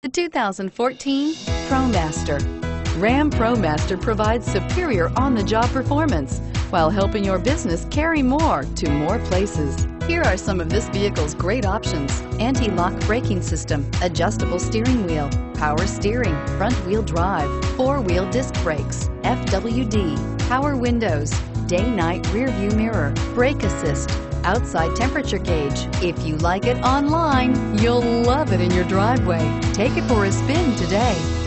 The 2014 ProMaster. Ram ProMaster provides superior on-the-job performance while helping your business carry more to more places. Here are some of this vehicle's great options: anti-lock braking system, adjustable steering wheel, power steering, front-wheel drive, four-wheel disc brakes, FWD, power windows, day-night rear-view mirror, brake assist, outside temperature gauge. If you like it online, you'll love it in your driveway. Take it for a spin today.